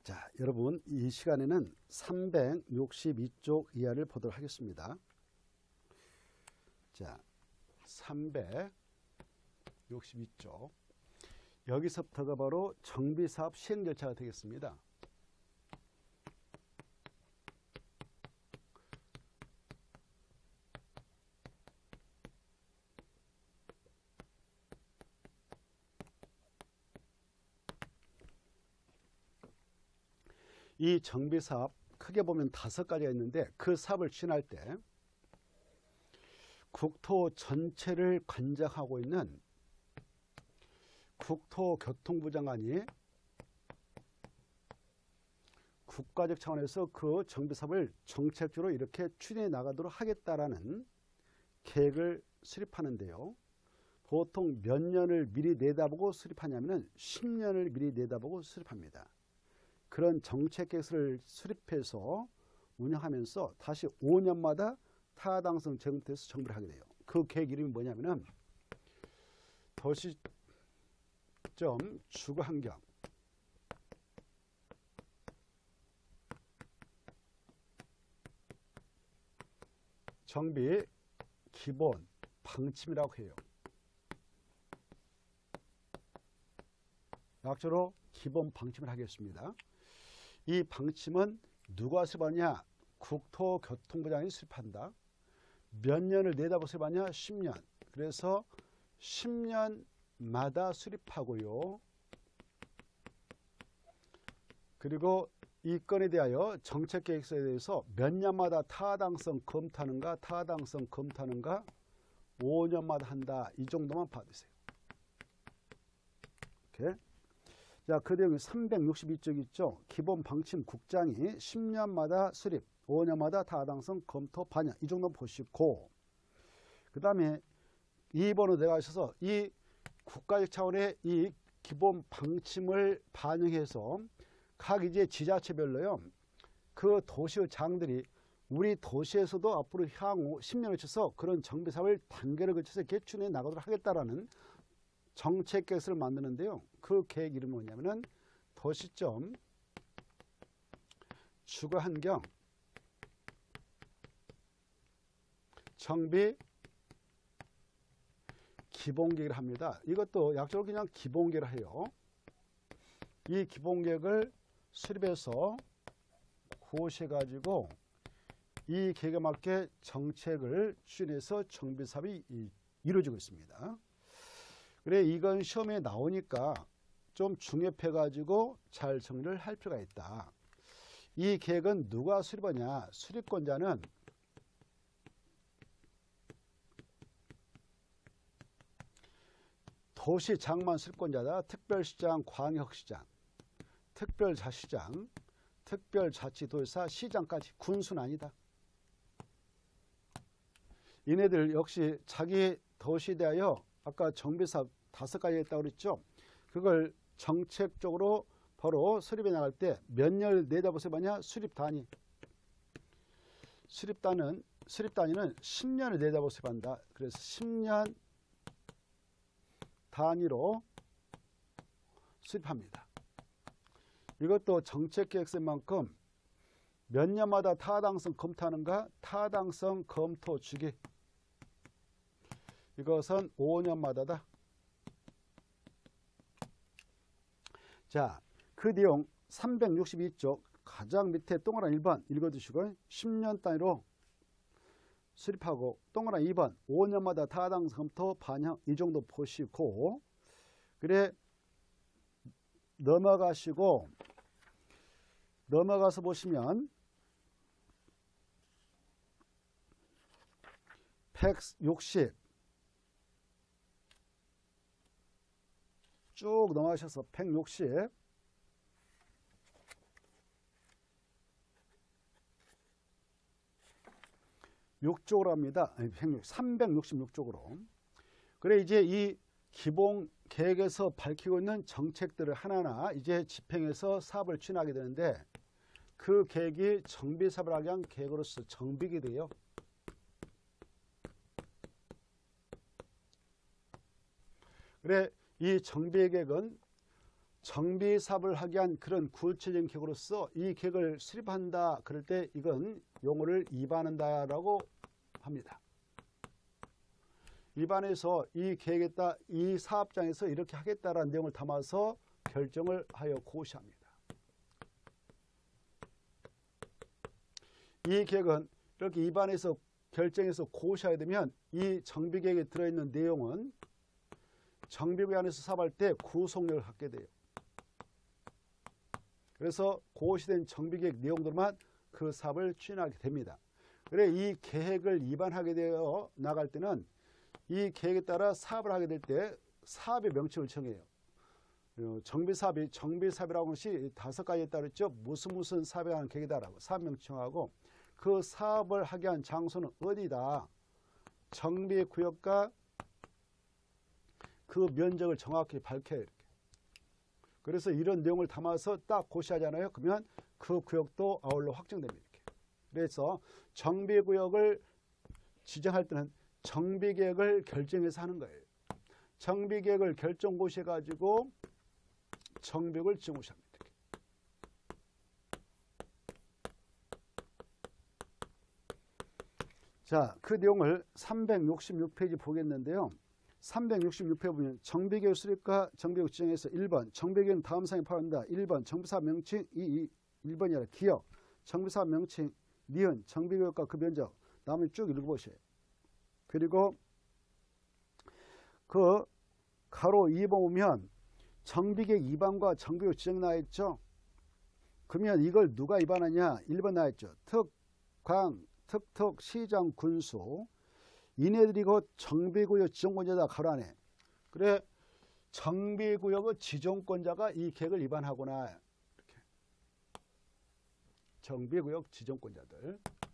자, 여러분 이 시간에는 362쪽 이하를 보도록 하겠습니다. 자, 362쪽. 여기서부터가 바로 정비사업 시행 절차가 되겠습니다. 이 정비사업 크게 보면 5가지가 있는데 그 사업을 추진할 때 국토 전체를 관장하고 있는 국토교통부 장관이 국가적 차원에서 그 정비사업을 정책적으로 이렇게 추진해 나가도록 하겠다라는 계획을 수립하는데요. 보통 몇 년을 미리 내다보고 수립하냐면 10년을 미리 내다보고 수립합니다. 그런 정책 계획을 수립해서 운영하면서 다시 5년마다 타당성 정비에서 정비를 하게 돼요. 그 계획 이름이 뭐냐면은 도시점 주거환경 정비 기본 방침이라고 해요. 약자로 기본 방침을 하겠습니다. 이 방침은 누가 수립하냐? 국토교통부장이 수립한다. 몇 년을 내다보고 수립하냐? 10년. 그래서 10년마다 수립하고요. 그리고 이 건에 대하여 정책계획서에 대해서 몇 년마다 타당성 검토하는가? 5년마다 한다. 이 정도만 받으세요. 이렇게. 자, 그 내용이 362쪽 있죠. 기본 방침 국장이 10년마다 수립, 5년마다 타당성 검토 반영. 이 정도 보시고, 그 다음에 2번으로 내려가셔서 이 국가적 차원의 이 기본 방침을 반영해서 각 이제 지자체별로요, 그 도시의 장들이 우리 도시에서도 앞으로 향후 10년을 거쳐서 그런 정비사업을 단계를 거쳐서 개춘해 나가도록 하겠다라는 정책 계획을 만드는데요. 그 계획 이름이 뭐냐면은 도시점 주거환경 정비 기본계획을 합니다. 이것도 약적으로 그냥 기본계획을 해요. 이 기본계획을 수립해서 고시해 가지고 이 계획에 맞게 정책을 추진해서 정비사업이 이루어지고 있습니다. 그래, 이건 시험에 나오니까 좀 중요해 가지고 잘 정리를 할 필요가 있다. 이 계획은 누가 수립하냐? 수립권자는 도시장만 수립권자다. 특별시장, 광역시장, 특별자치장, 특별자치도지사, 시장까지. 군수는 아니다. 이네들 역시 자기 도시에 대하여 아까 정비사업 5가지 있다고 그랬죠. 그걸 정책적으로 바로 수립해 나갈 때 몇 년을 내다보세요 하냐? 수립단위. 수립단위는 10년을 내다보세요 한다. 그래서 10년 단위로 수립합니다. 이것도 정책계획서만큼 몇 년마다 타당성 검토하는가? 타당성 검토 주기. 이것은 5년마다다. 자, 그 내용 362쪽 가장 밑에 동그라미 1번 읽어주시고 10년 단위로 수립하고 동그라미 2번 5년마다 타당성 검토 반영 이 정도 보시고 그래 넘어가서 보시면 160 쭉 넘어가셔서 160 6쪽으로 합니다. 366쪽으로. 그래 이제 이 기본 계획에서 밝히고 있는 정책들을 하나하나 이제 집행해서 사업을 추진하게 되는데 그 계획이 정비사업을 하기 위한 계획으로서 정비가 돼요. 그래 이 정비 계획은 정비 사업을 하기 위한 그런 구체적인 계획으로서 이 계획을 수립한다 그럴 때 이건 용어를 입안한다라고 합니다. 입안에서 이 계획에 따라 이 사업장에서 이렇게 하겠다라는 내용을 담아서 결정을 하여 고시합니다. 이 계획은 이렇게 입안에서 결정해서 고시하게 되면 이 정비계획에 들어있는 내용은 정비구역 안에서 사업할 때 구속력을 갖게 돼요. 그래서 고시된 정비계획 내용들만 그 사업을 추진하게 됩니다. 그래 이 계획을 위반하게 되어 나갈 때는 이 계획에 따라 사업을 하게 될 때 사업의 명칭을 정해요. 정비사업이라고 하는 것이 5가지에 따르죠. 무슨 사업에 하는 계획이다라고 사업 명칭하고 그 사업을 하게 한 장소는 어디다. 정비구역과 그 면적을 정확히 밝혀요. 이렇게. 그래서 이런 내용을 담아서 딱 고시하잖아요. 그러면 그 구역도 아울러 확정됩니다. 이렇게. 그래서 정비구역을 지정할 때는 정비계획을 결정해서 하는 거예요. 정비계획을 결정 고시해가지고 정비구역을 지정 고시합니다. 자, 그 내용을 366페이지 보겠는데요. 366페이지 보면 정비계획 수립과 정비구역 지정에서 1번 정비계획은 다음 사항에 포함된다. 1번 정비사업 명칭 1번이 아니라 기억 정비사업 명칭 니은 정비구역과 그 면적 나머지 쭉 읽어보세요. 그리고 그 가로 2번 보면 정비계획 위반과 정비구역 지정 나와있죠. 그러면 이걸 누가 위반하냐. 1번 나와있죠. 특광 특특 시장 군수 이네들이 곧 정비구역 지정권자다. 가로 안에. 그래 정비구역의 지정권자가 이 계획을 위반하거나 이렇게. 정비구역 지정권자들.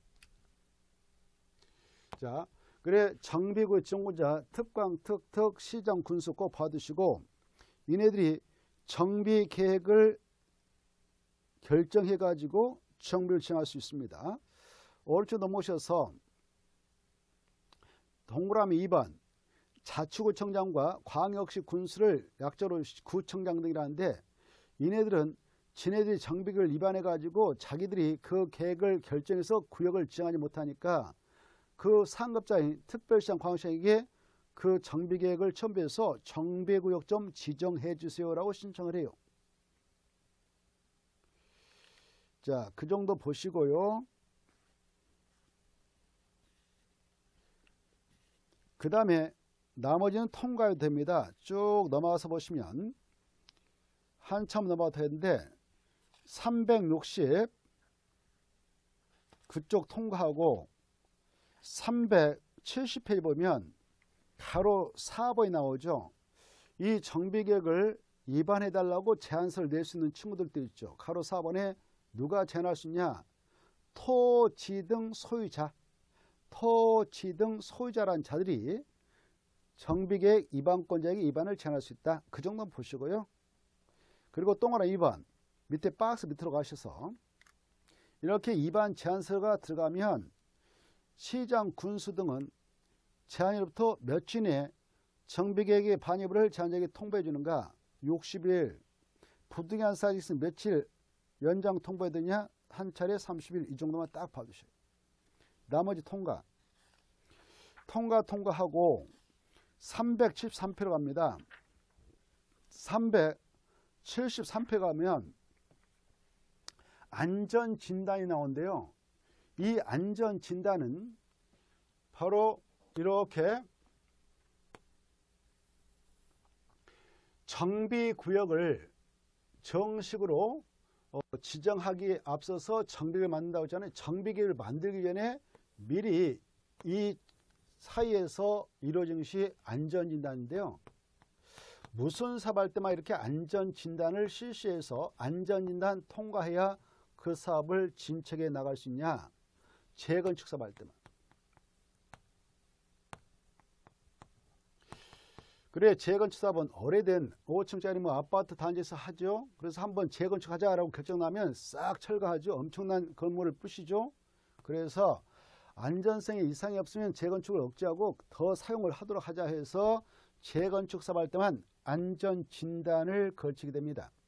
자, 그래 정비구역 지정권자 특광 특특 시장 군수 꼭 받으시고 이네들이 정비계획을 결정해 가지고 정비를 지정할 수 있습니다. 오른쪽 넘어오셔서 동그라미 2번 자치구청장과 광역시 군수를 약자로 구청장 등이라는데 이네들은 지네들이 정비계획을 위반해 가지고 자기들이 그 계획을 결정해서 구역을 지정하지 못하니까 그 상급자인 특별시장 광역시장에게 그 정비계획을 첨부해서 정비구역 좀 지정해 주세요라고 신청을 해요. 자, 그 정도 보시고요. 그 다음에 나머지는 통과해도 됩니다. 쭉 넘어가서 보시면 한참 넘어가도 되는데 360 그쪽 통과하고 370페이지 보면 가로 4번이 나오죠. 이 정비계획을 위반해 달라고 제안서를 낼 수 있는 친구들도 있죠. 가로 4번에 누가 제안할 수 있냐. 토지 등 소유자. 토지 등 소유자라는 자들이 정비계획 위반권자에게 위반을 제안할 수 있다. 그 정도는 보시고요. 그리고 동그라미 2번 밑에 박스 밑으로 가셔서 이렇게 위반 제안서가 들어가면 시장 군수 등은 제안일로부터 며칠 내에 정비계획의 반입을 제안자에게 통보해 주는가. 60일 부득이한 사실이 있으면 며칠 연장 통보해 되냐. 한 차례 30일 이 정도만 딱 봐주셔요. 나머지 통과하고 373페이지로 갑니다. 373페이지 가면 안전진단이 나오는데요. 이 안전진단은 바로 이렇게 정비구역을 정식으로 지정하기에 앞서서 정비계획을 만든다고 했잖아요. 정비계획을 만들기 전에 미리 이 사이에서 이루어진 것이 안전진단인데요. 무슨 사업할 때만 이렇게 안전진단을 실시해서 안전진단 통과해야 그 사업을 진척해 나갈 수 있냐. 재건축 사업할 때만. 그래 재건축 사업은 오래된 5층짜리 뭐 아파트 단지에서 하죠. 그래서 한번 재건축하자라고 결정나면 싹 철거하죠. 엄청난 건물을 부시죠. 그래서 안전성에 이상이 없으면 재건축을 억제하고 더 사용을 하도록 하자 해서 재건축 사업할 때만 안전진단을 거치게 됩니다.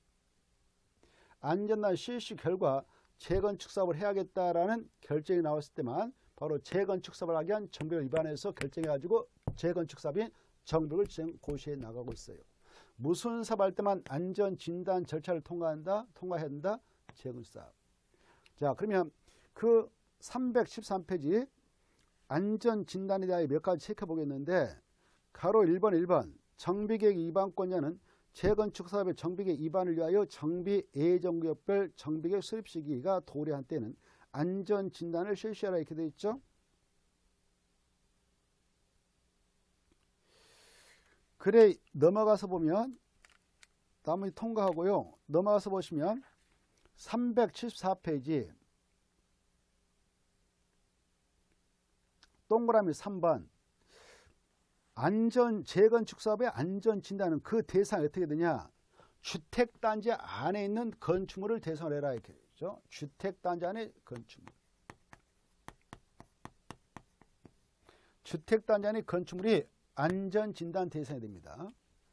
안전단 실시 결과 재건축 사업을 해야겠다라는 결정이 나왔을 때만 바로 재건축 사업을 하기 위한 정비를 위반해서 결정해가지고 재건축 사업이 정비를 고시해 나가고 있어요. 무슨 사업할 때만 안전진단 절차를 통과해야 한다. 재건축 사업. 자, 그러면 그 313페이지 안전진단에 대하여 몇 가지 체크해보겠는데, 가로 1번 정비계획 위반권자는 재건축 사업의 정비계획 위반을 위하여 정비 예정구역별 정비계획 수립 시기가 도래한 때는 안전진단을 실시하라 이렇게 되어 있죠. 그래 넘어가서 보면 나머지 통과하고요. 넘어가서 보시면 374페이지 동그라미 3번 재건축 사업의 안전진단은 그 대상이 어떻게 되냐. 주택단지 안에 있는 건축물을 대상으로 해라 이렇게 되죠. 주택단지 안에 건축물. 주택단지 안에 건축물이 안전진단 대상이 됩니다.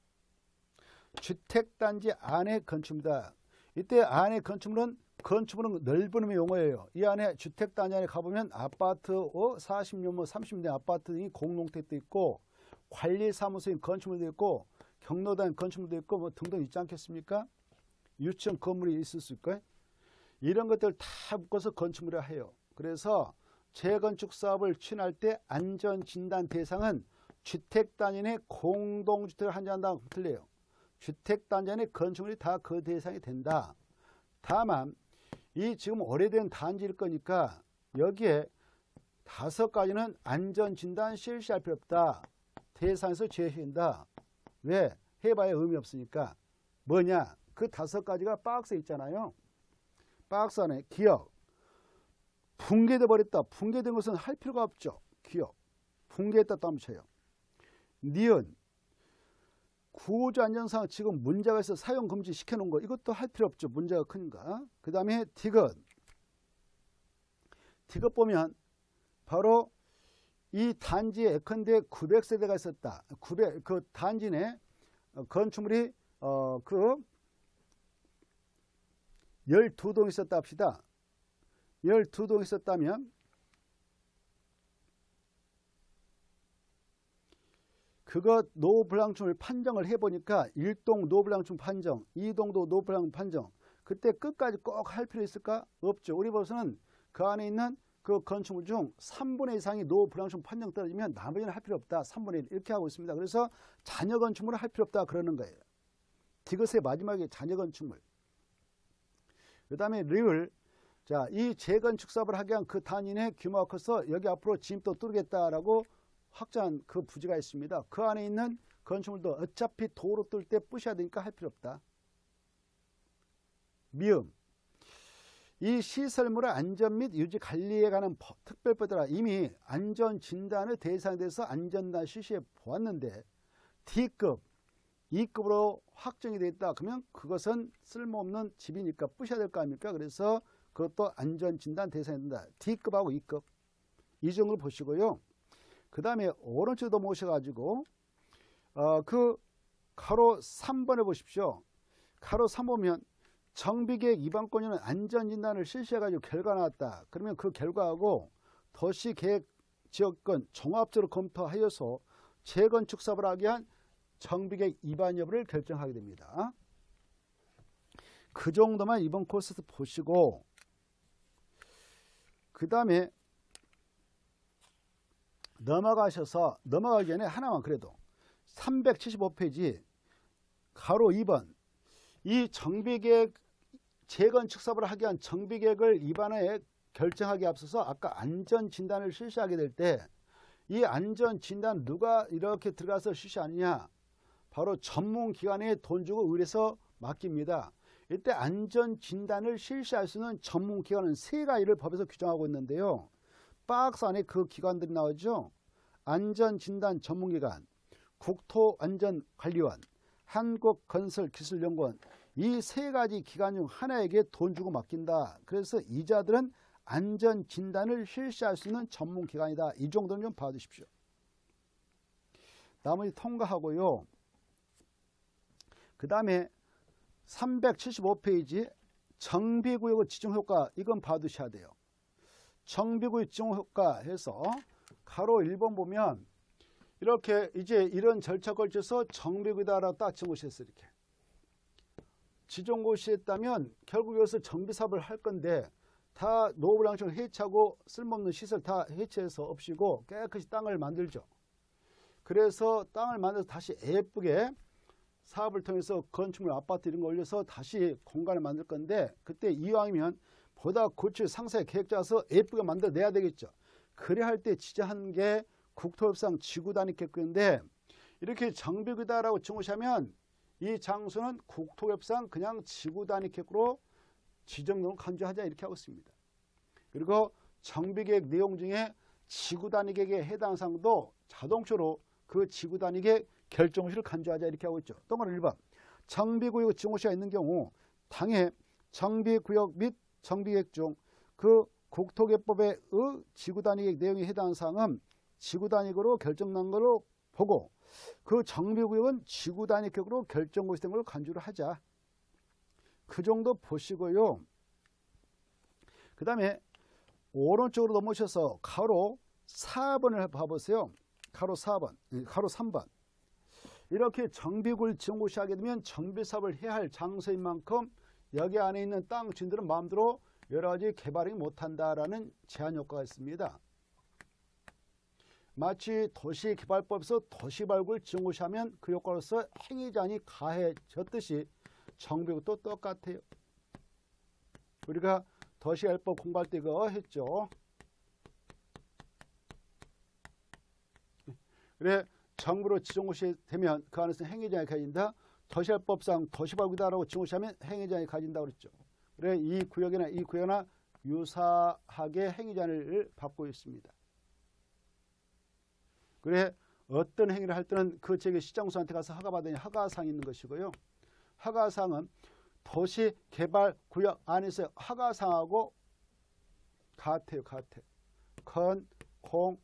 주택단지 안에 건축물이다. 이때 안에 건축물은 넓은 의미 용어예요. 이 안에 주택단지 안에 가보면 아파트 40년 30년 아파트 등이 공동택도 있고 관리사무소인 건축물도 있고 경로당 건축물도 있고 뭐 등등 있지 않겠습니까? 유치원 건물이 있을 수 있고요. 이런 것들 다 묶어서 건축물이라 해요. 그래서 재건축 사업을 추진할 때 안전진단 대상은 주택단지 내 공동주택을 한정한다고 틀려요. 주택단지 안에 건축물이 다 그 대상이 된다. 다만 이 지금 오래된 단지일 거니까 여기에 5가지는 안전진단 실시할 필요 없다. 대상에서 제외한다. 왜? 해봐야 의미 없으니까. 뭐냐? 그 5가지가 박스에 있잖아요. 박스 안에 기억. 붕괴돼 버렸다. 붕괴된 것은 할 필요가 없죠. 기억. 붕괴했다 또 한번 쳐요. 니은. 구조안전상 지금 문제가 있어 사용 금지 시켜놓은 거 이것도 할 필요 없죠. 문제가 크니까. 그 다음에 디귿. 디귿 보면 바로 이 단지에 예컨대 900세대가 있었다. 그 단지 내 건축물이 12동 있었다 합시다. 12동 있었다면 그거 노후불량층을 판정을 해보니까 1동 노후불량층 판정, 2동도 노후불량층 판정. 그때 끝까지 꼭 할 필요 있을까? 없죠. 우리 벌써는 그 안에 있는 그 건축물 중 3분의 2 이상이 노후불량층 판정 떨어지면 나머지는 할 필요 없다. 3분의 1 이렇게 하고 있습니다. 그래서 잔여 건축물을 할 필요 없다 그러는 거예요. 디귿의 마지막에 잔여 건축물. 그 다음에 리을. 자, 이 재건축 사업을 하기 위한 그 단위 내 규모가 커서 여기 앞으로 진입도 뚫겠다라고 확정한 그 부지가 있습니다. 그 안에 있는 건축물도 어차피 도로 뚫을 때 부셔야 되니까 할 필요 없다. 미음. 이 시설물의 안전 및 유지 관리에 관한 특별법에 따라 이미 안전진단의 대상에 대해서 안전단 실시해 보았는데 D급, E급으로 확정이 되어 있다. 그러면 그것은 쓸모없는 집이니까 부셔야 될 거 아닙니까? 그래서 그것도 안전진단 대상이 된다. D급하고 E급. 이 정도를 보시고요. 그 다음에 오른쪽도 모셔가지고 그 가로 3번에 보십시오. 가로 3 보면 정비계획 위반권자는 안전진단을 실시해가지고 결과가 나왔다. 그러면 그 결과하고 도시계획 지역권 종합적으로 검토하여서 재건축 사업을 하기 위한 정비계획 위반 여부를 결정하게 됩니다. 그 정도만 이번 코스에서 보시고 그 다음에 넘어가기 전에 하나만 그래도 375페이지 가로 2번 이 정비계획 재건축 사업을 하기 위한 정비계획을 위반하여 결정하기에 앞서서 아까 안전진단을 실시하게 될 때 이 안전진단 누가 이렇게 들어가서 실시하느냐 바로 전문기관에 돈 주고 의뢰해서 맡깁니다. 이때 안전진단을 실시할 수 있는 전문기관은 3가지를 법에서 규정하고 있는데요. 박스 안에 그 기관들이 나오죠. 안전진단 전문기관, 국토안전관리원, 한국건설기술연구원 이 3가지 기관 중 하나에게 돈 주고 맡긴다. 그래서 이자들은 안전진단을 실시할 수 있는 전문기관이다. 이 정도는 좀 봐주십시오. 나머지 통과하고요. 그 다음에 375페이지 정비구역의 지정효과 이건 봐두셔야 돼요. 정비구역 지정효과 해서 가로 1번 보면 이렇게 이제 이런 절차 걸쳐서 정비구역이다라고 딱 지정고시했어요. 이렇게 지정고시했다면 결국 여기서 정비사업을 할 건데 다 노후불량증을 해체하고 쓸모없는 시설 다 해체해서 없이고 깨끗이 땅을 만들죠. 그래서 땅을 만들어서 다시 예쁘게 사업을 통해서 건축물, 아파트 이런 거 올려서 다시 공간을 만들 건데 그때 이왕이면 보다 고칠 상세 계획 짜서 예쁘게 만들어내야 되겠죠. 그래야 할 때 지정한 게 국토협상 지구단위 계획인데 이렇게 정비구역이다라고 지정하면 이 장소는 국토협상 그냥 지구단위 계획으로 지정을 간주하자 이렇게 하고 있습니다. 그리고 정비계획 내용 중에 지구단위 계획에 해당 사항도 자동적으로 그 지구단위 계획 결정시를 간주하자 이렇게 하고 있죠. 동그란 1번 정비구역 지정고시가 있는 경우 당해 정비구역 및 정비계획 중 그 국토개법의 지구단위 계획 내용에 해당 사항은 지구단위로 결정난 걸로 보고 그 정비구역은 지구단위 계획으로 결정고시된 걸로 간주를 하자. 그 정도 보시고요. 그 다음에 오른쪽으로 넘어오셔서 가로 4번을 봐보세요. 가로 4번, 가로 3번. 이렇게 정비구역 지정고시 하게 되면 정비사업을 해야 할 장소인 만큼 여기 안에 있는 땅 주인들은 마음대로 여러 가지 개발이 못한다라는 제한 효과가 있습니다. 마치 도시개발법에서 도시발굴 지정고시 하면 그 효과로서 행위자한이 가해졌듯이 정비구역도 똑같아요. 우리가 도시개발법 공부할 때 그거 했죠. 그래 정부로 지정고시 되면 그 안에서 행위자한이 가진다. 도시개발법상 도시발굴이다라고 지정고시하면 행위자한이 가진다고 그랬죠. 그래 이 구역이나 유사하게 행위자를 받고 있습니다. 그래 어떤 행위를 할 때는 그 지역의 시장소한테 가서 허가받으니 허가사항이 있는 것이고요. 허가사항은 도시개발구역 안에서 허가사항하고 같아요. 같아. 건, 공,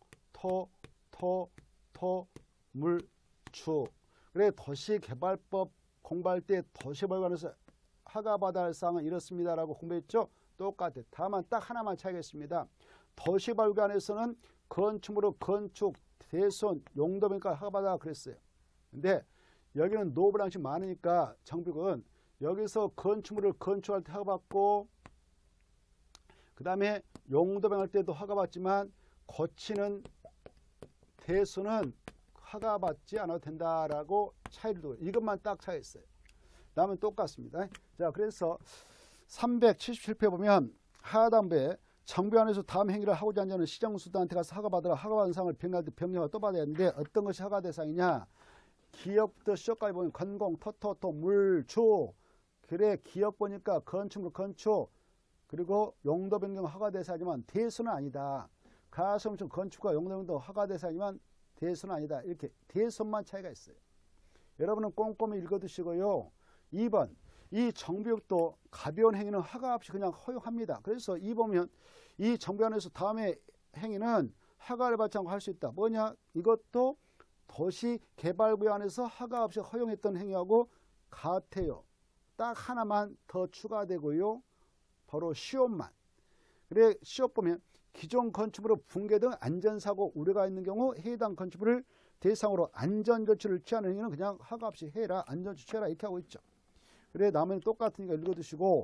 토, 물, 주. 그래 도시개발법 공부할 때 도시발굴에서 허가받아야 할 사항은 이렇습니다라고 공부했죠. 똑같아요. 다만 딱 하나만 차이가 있습니다. 도시발굴 안에서는 건축물로 건축, 대손, 용도변경 허가받아 그랬어요. 근데 여기는 노후불량증 많으니까 정비구역은 여기서 건축물을 건축할 때 허가받고 그 다음에 용도변경할 때도 허가받지만 고치는 대수는 허가받지 않아도 된다라고 차이를 두고 이것만 딱 차이 있어요. 다음은 똑같습니다. 자, 그래서 377회 보면 하단부에 정비안에서 다음 행위를 하고자 하는 시정수단한테 가서 허가받으라. 허가받은 사항을 병행할 때 병령을 또 받아야 하는데 어떤 것이 허가 대상이냐. 기역부터 시역까지 보면 건공, 토, 물, 주. 그래 기역 보니까 건축물, 건축 그리고 용도 변경 허가 대상이지만 대수는 아니다. 가성청 건축과 용도 변경도 허가 대상이지만 대수는 아니다. 이렇게 대수만 차이가 있어요. 여러분은 꼼꼼히 읽어두시고요. 2번 이 정비역도 가벼운 행위는 허가 없이 그냥 허용합니다. 그래서 2 보면 이 정비안에서 다음에 행위는 허가를 받지 않고 할 수 있다. 뭐냐? 이것도 도시개발구역 안에서 허가 없이 허용했던 행위하고 같아요. 딱 하나만 더 추가되고요. 바로 시험만. 그래 시험 보면 기존 건축물의 붕괴 등 안전사고 우려가 있는 경우 해당 건축물을 대상으로 안전조치를 취하는 행위는 그냥 허가 없이 해라. 안전조치 해라. 이렇게 하고 있죠. 그래 나머지는 똑같으니까 읽어두시고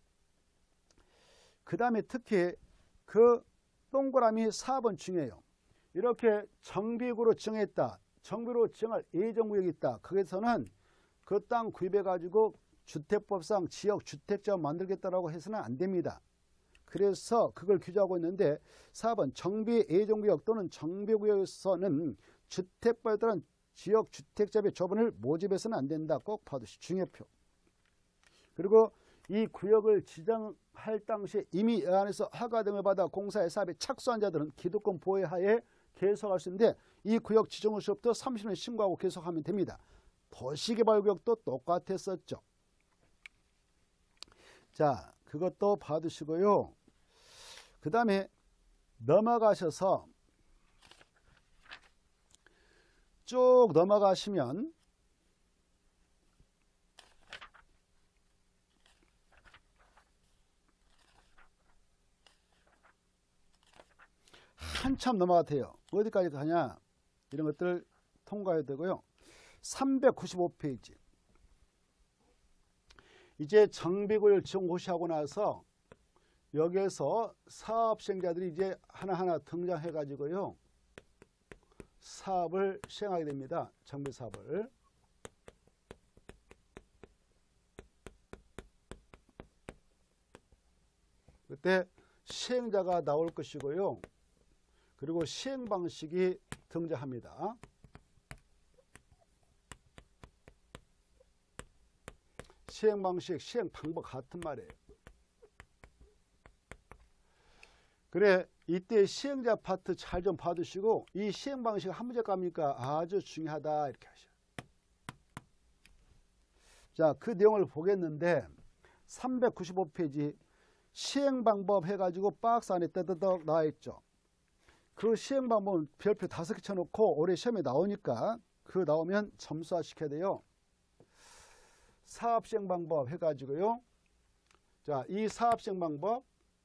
그 다음에 특히 그 동그라미 4번 중요해요. 이렇게 정비구역으로 지정했다. 정비로 지정할 예정구역이 있다. 거기서는 그 땅 구입해 가지고 주택법상 지역주택지역 만들겠다라고 해서는 안 됩니다. 그래서 그걸 규정하고 있는데 4번 정비 예정구역 또는 정비구역에서는 주택법에 따른 지역주택지역의 조분을 모집해서는 안 된다. 꼭 봐두시 중요표. 그리고 이 구역을 지정할 당시 이미 이 안에서 허가 등을 받아 공사의 사업에 착수한 자들은 기득권 보호 하에 계속할 수 있는데 이 구역 지정 시부터 30년 신고하고 계속하면 됩니다. 도시개발구역도 똑같았었죠. 자, 그것도 봐두시고요. 그 다음에 넘어가셔서 쭉 넘어가시면 한참 넘어가돼요. 어디까지 가냐? 이런 것들 통과해야 되고요. 395페이지. 이제 정비구역을 지정고시하고 나서 여기에서 사업시행자들이 이제 하나하나 등장해 가지고요. 사업을 시행하게 됩니다. 정비사업을. 그때 시행자가 나올 것이고요. 그리고 시행 방식이 등장합니다. 시행 방식, 시행 방법 같은 말이에요. 그래, 이때 시행자 파트 잘 좀 봐두시고 이 시행 방식 한 문제 값니까 아주 중요하다 이렇게 하셔요. 자, 그 내용을 보겠는데 395페이지 시행 방법 해가지고 박스 안에 떠드덕 나와 있죠. 그 시행 방법은 별표 5개 쳐놓고 올해 시험에 나오니까 그 나오면 점수화 시켜야 돼요. 사업 시행 방법 해가지고요. 자, 이 사업 시행 방법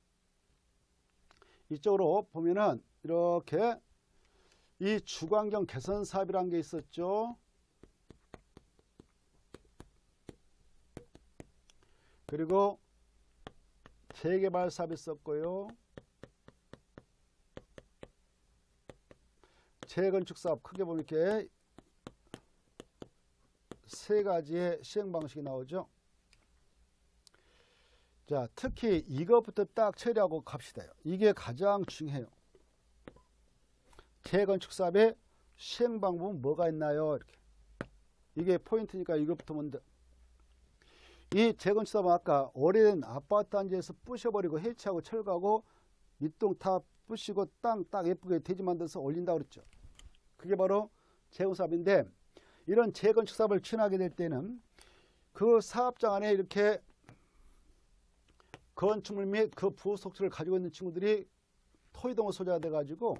이쪽으로 보면은 이렇게 이 주거환경 개선 사업이라는 게 있었죠. 그리고 재개발 사업이 있었고요. 재건축 사업 크게 보면 이렇게 세 가지의 시행 방식이 나오죠. 자, 특히 이것부터 딱 처리하고 갑시다. 이게 가장 중요해요. 재건축 사업의 시행 방법은 뭐가 있나요? 이렇게. 이게 포인트니까 이것부터 먼저. 이 재건축 사업은 아까 오래된 아파트 단지에서 부셔버리고 해체하고 철거하고 밑동 다 부시고 땅 딱 예쁘게 대지 만들어서 올린다고 그랬죠. 그게 바로 재건축 사업인데 이런 재건축 사업을 추진하게 될 때는 그 사업장 안에 이렇게 건축물 및 그 부속체를 가지고 있는 친구들이 토의동을 소재가 돼가지고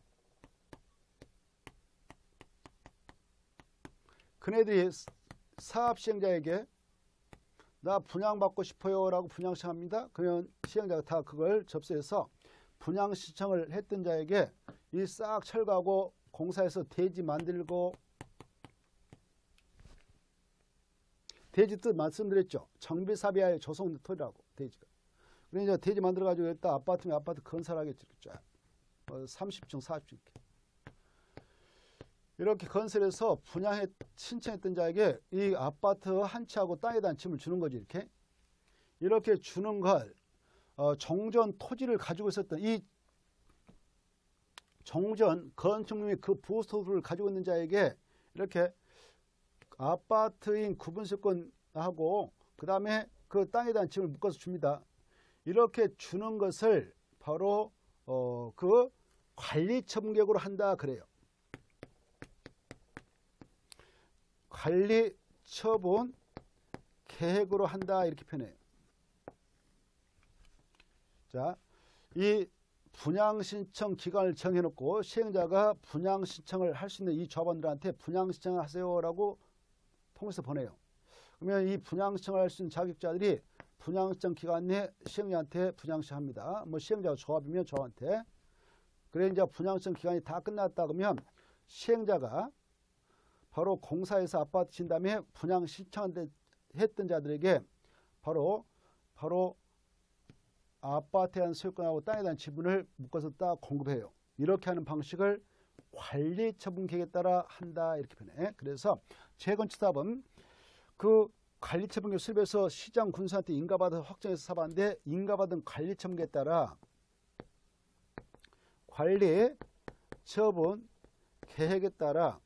그네들이 사업 시행자에게 나 분양받고 싶어요 라고 분양 신청합니다. 그러면 시행자가 다 그걸 접수해서 분양 신청을 했던 자에게 이 싹 철거하고 공사해서 대지 만들고 대지 뜻 말씀드렸죠. 정비사비하에 조성 토지라고 대지가. 그러니까 대지 만들어가지고 일단 아파트면 아파트 건설하겠죠. 30층, 40층 이렇게 건설해서 분양해 신청했던 자에게 이 아파트 한 채하고 땅에 대한 짐을 주는 거지. 이렇게 주는 걸 종전 토지를 가지고 있었던 이 종전 건축물이 그 부속토지를 가지고 있는 자에게 이렇게 아파트인 구분세권하고 그 다음에 그 땅에 대한 짐을 묶어서 줍니다. 이렇게 주는 것을 바로 그 관리처분계획으로 한다 그래요. 관리처분 계획으로 한다 이렇게 표현해요. 자, 이 분양신청 기간을 정해놓고 시행자가 분양신청을 할 수 있는 이 조합원들한테 분양신청을 하세요라고 통해서 보내요. 그러면 이 분양신청을 할 수 있는 자격자들이 분양신청 기간 내에 시행자한테 분양신청합니다. 뭐 시행자가 조합이면 조합한테. 그래 이제 분양신청 기간이 다 끝났다 그러면 시행자가 바로 공사해서 아파트 진 다음에 분양신청했던 자들에게 바로 아파트에 대한 소유권하고 땅에 대한 지분을 묶어서 딱 공급해요. 이렇게 하는 방식을 관리처분계획에 따라 한다 이렇게 표현해. 그래서 재건축 사업은 그 관리처분계획 수립해서 시장 군수한테 인가받아서 확정해서 사업하는데 인가받은 관리처분계획에 따라 관리처분계획에 따라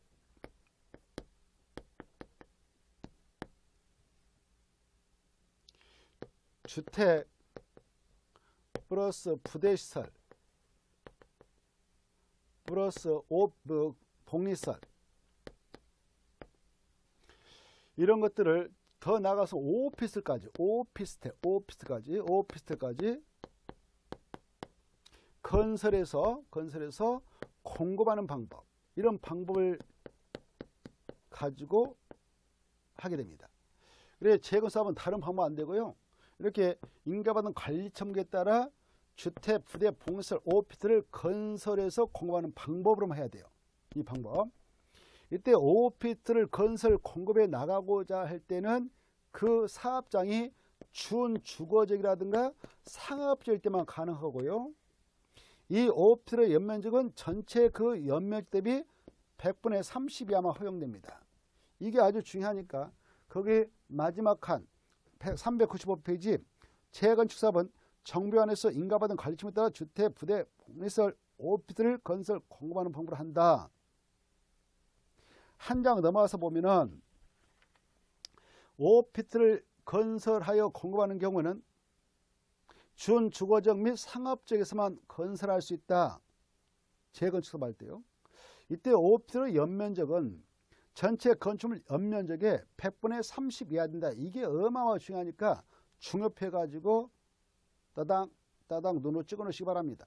주택 플러스 부대시설 플러스 복리시설 이런 것들을 더 나가서 오피스텔까지 건설해서 공급하는 방법 이런 방법을 가지고 하게 됩니다. 그래 재건사업은 다른 방법 안 되고요. 이렇게 인가받은 관리처분계획에 따라 주택, 부대, 봉시설, 오피트를 건설해서 공급하는 방법으로만 해야 돼요. 이 방법. 이때 오피트를 건설 공급해 나가고자 할 때는 그 사업장이 준주거지역이라든가 상업지일 때만 가능하고요. 이 오피트의 연면적은 전체 그 연면적 대비 100분의 30이 아마 허용됩니다. 이게 아주 중요하니까 거기 마지막 칸 395페이지 재건축사업은 정부 안에서 인가받은 관리청에 따라 주택, 부대, 봉시설, 오피트를 건설, 공급하는 방법으로 한다. 한 장 넘어가서 보면은 오피트를 건설하여 공급하는 경우는 준주거적 및 상업지역에서만 건설할 수 있다. 재건축사업 할 때요. 이때 오피트의 연면적은 전체 건축물 연면적의 100분의 30 이하 된다. 이게 어마어마하게 중요하니까 중요해가지고 따당 눈으로 찍어 놓으시기 바랍니다.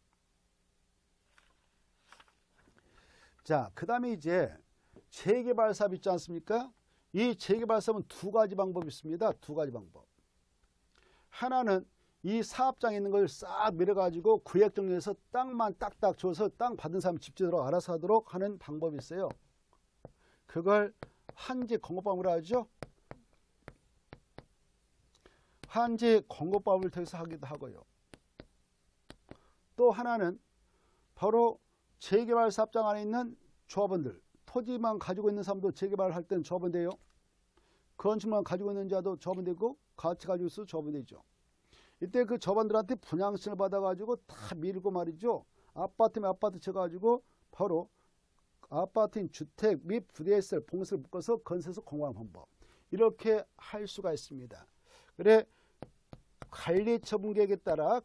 자, 그 다음에 이제 재개발 사업 있지 않습니까? 이 재개발 사업은 두 가지 방법이 있습니다. 두 가지 방법. 하나는 이 사업장에 있는 걸 싹 밀어가지고 구역 정리해서 땅만 딱딱 줘서 땅 받은 사람 집주도록 알아서 하도록 하는 방법이 있어요. 그걸 한지 공급방법으로 하죠. 한지 공급법을 통해서 하기도 하고요. 또 하나는 바로 재개발 사업장 안에 있는 조합원들, 토지만 가지고 있는 사람도 재개발을 할 때는 조합원 돼요. 건축만 가지고 있는 자도 조합원 되고 같이 가지고 있어도 조합원 되죠. 이때 그 조합원들한테 분양신을 받아가지고 다 밀고 말이죠. 아파트면 아파트 쳐가지고 바로 아파트인 주택 및 부대시설, 봉시를 묶어서 건설해서 공급하는 방법. 이렇게 할 수가 있습니다. 그래 관리처분계획에 따라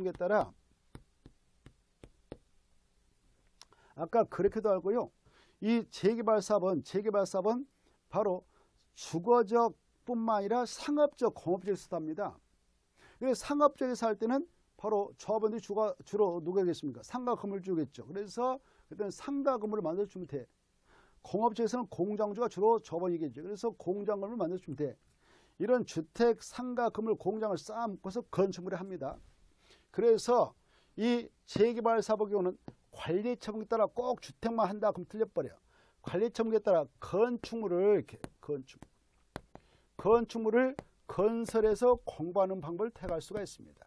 아까 그렇게도 알고요. 이 재개발 사업은 바로 주거적 뿐만 아니라 상업적, 공업적에서도 합니다. 상업적에서 할 때는 바로 조합원들이 주로 누구겠습니까? 상가 건물을 주겠죠. 그래서 그때는 상가 건물을 만들어주면 돼. 공업적에서는 공장주가 주로 조합원이겠죠. 그래서 공장 건물을 만들어주면 돼. 이런 주택, 상가 건물, 공장을 쌓아 묶어서 건축물에 합니다. 그래서 이 재개발 사업의 경우는 관리처분에 따라 꼭 주택만 한다 그럼 틀려버려. 관리처분에 따라 건축물을 건설해서 공부하는 방법을 택할 수가 있습니다.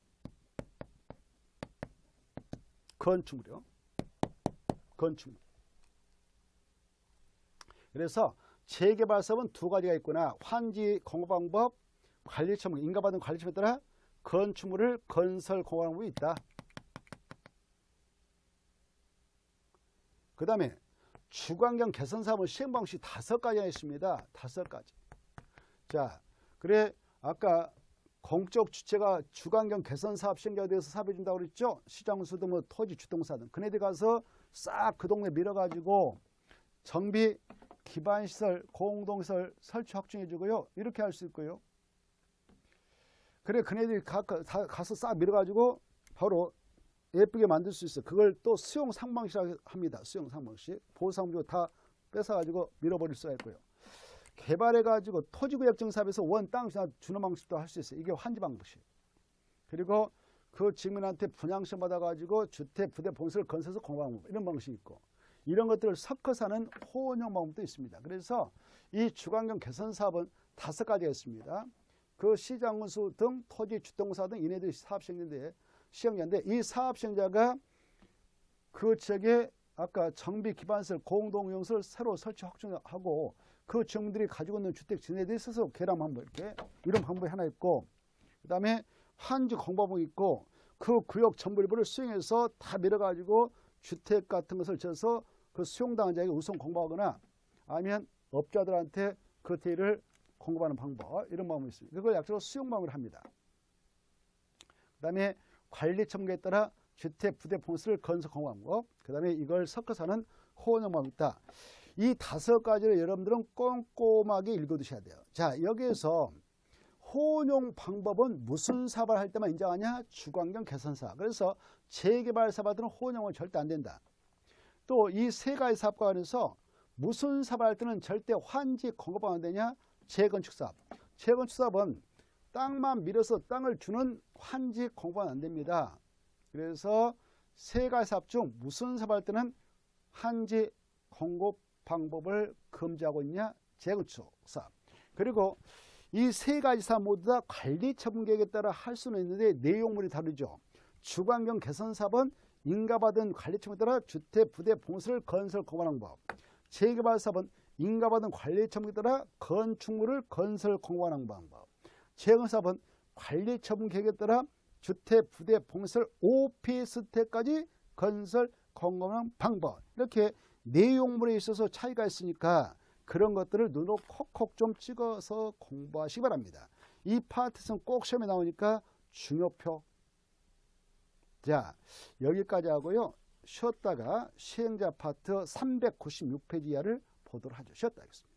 건축물이요. 건축물. 그래서 재개발 사업은 두 가지가 있구나. 환지 공급 방법, 관리처분, 인가받은 관리처분에 따라 건축물을 건설 공급하는 방법이 있다. 그 다음에 주거환경 개선 사업은 시행 방식이 5가지가 있습니다. 5가지. 자, 그래 아까 공적 주체가 주거환경 개선 사업 시행자에 대해서 사업해 준다고 그랬죠. 시장수 등 뭐 토지 주동사 등 그네들 가서 싹 그 동네 밀어가지고 정비 기반시설 공동시설 설치 확충해 주고요. 이렇게 할 수 있고요. 그래 그네들이 가서 싹 밀어가지고 바로 예쁘게 만들 수 있어. 그걸 또 수용 상방식이라고 합니다. 수용 상방식. 보상주고 다 뺏어가지고 밀어버릴 수가 있고요. 개발해가지고 토지구역정 사업에서 원 땅 주는 방식도 할 수 있어요. 이게 환지 방식. 그리고 그 지민한테 분양신 받아가지고 주택, 부대, 봉시를 건설해서 공급하는 방법. 이런 방식이 있고. 이런 것들을 섞어서 하는 호응형 방법도 있습니다. 그래서 이 주거환경 개선 사업은 5가지가 있습니다. 그 시장운수 등 토지 주동사 등 이네들이 사업 시행자인데 이 사업 시행자가 그 지역에 아까 정비 기반시설 공동용시설 새로 설치 확충하고 그 지역들이 가지고 있는 주택 지네들이 스스로 개람 방법 이렇게 이런 방법이 하나 있고 그 다음에 환지 공방법이 있고 그 구역 전부 일부를 수용해서 다 밀어가지고 주택 같은 것을 지어서 그 수용당한 자에게 우선 공부하거나 아니면 업자들한테 그 대를 공급하는 방법 이런 방법이 있습니다. 그걸 약적으로 수용 방법을 합니다. 그 다음에 관리 첨가에 따라 주택, 부대, 봉시를 건설 공급하는 것. 그 다음에 이걸 섞어서 하는 호응형 방법이 있다. 이 5가지를 여러분들은 꼼꼼하게 읽어두셔야 돼요. 자, 여기에서 호응형 방법은 무슨 사업을 할 때만 인정하냐? 주거환경 개선사업. 그래서 재개발 사업들은 호응형은 절대 안 된다. 또 이 3가지 사업과 관해서 무슨 사업을 할 때는 절대 환지 공급하면 안 되냐? 재건축 사업. 재건축 사업은 땅만 밀어서 땅을 주는 환지 공부는 안 됩니다. 그래서 세 가지 사업 중 무슨 사업할 때는 환지 공급 방법을 금지하고 있냐? 재건축 사업. 그리고 이 세 가지 사업 모두 다 관리 처분 계획에 따라 할 수는 있는데 내용물이 다르죠. 주거환경 개선 사업은 인가받은 관리 처분에 따라 주택, 부대, 봉수를 건설, 공급하는 법. 재개발 사업은 인가받은 관리 처분에 따라 건축물을 건설, 공급하는 방법. 재건축 사업은 관리 처분 계획에 따라 주택, 부대, 봉설, 오피스텔까지 건설, 공급하는 방법. 이렇게 내용물에 있어서 차이가 있으니까 그런 것들을 눈으로 콕콕 좀 찍어서 공부하시기 바랍니다. 이 파트에서는 꼭 시험에 나오니까 중요표. 자, 여기까지 하고요. 쉬었다가 시행자 파트 396페이지 이하를 보도록 하죠. 쉬었다 하겠습니다.